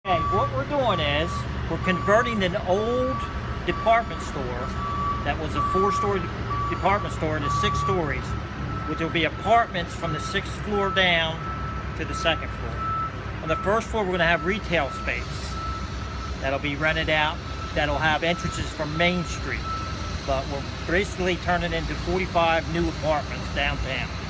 Okay, what we're doing is we're converting an old department store that was a 4-story department store to 6 stories, which will be apartments from the 6th floor down to the 2nd floor. On the 1st floor, we're going to have retail space that'll be rented out, that'll have entrances from Main Street, but we'll basically turn it into 45 new apartments downtown.